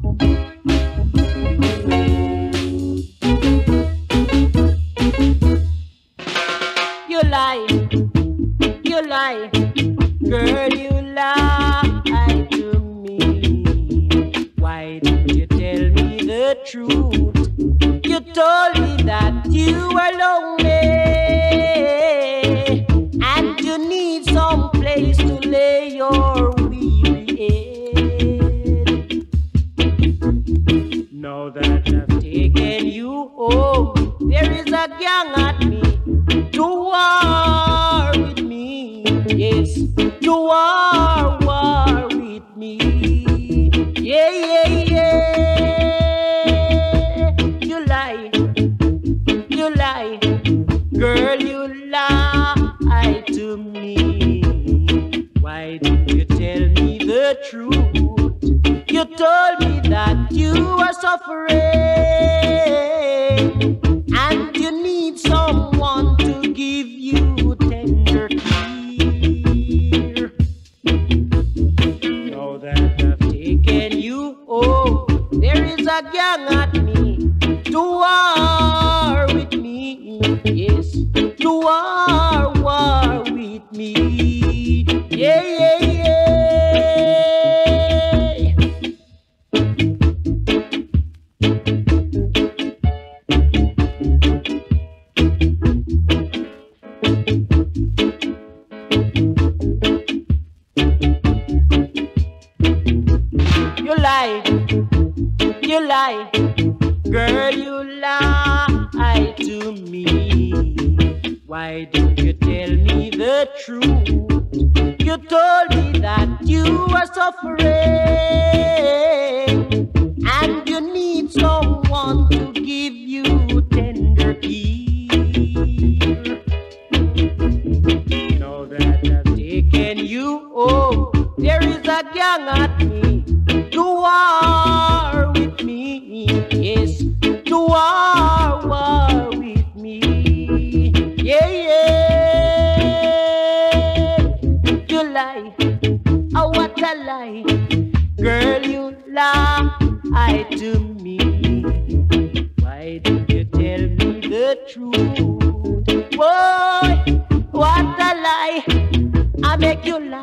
You lie, you lie, girl, you lie to me. Why didn't you tell me the truth? You told me that you were lonely and you need some place to lay your weary head. Now that I've taken you home, there is a gang at me to war with me. Yes, to war with me. Yeah, yeah, yeah. You lie, girl, you lie to me. Why didn't you tell me the truth? You told me that you are suffering and you need someone to give you tender care. Now that I've taken you home, there is a gang at me to war with me. Yes, to war with me. Yeah, yeah, yeah. You lie, girl, you lie to me. Why didn't you tell me the truth? You told me that you are suffering and you need someone to give you tender care. Now that I've taken you home, there is a gang at me to war with me. Yes, to war with me. Yeah, yeah. You lie, oh what a lie, girl, you lie to me. Why didn't you tell me the truth? Boy, what a lie, I make you lie.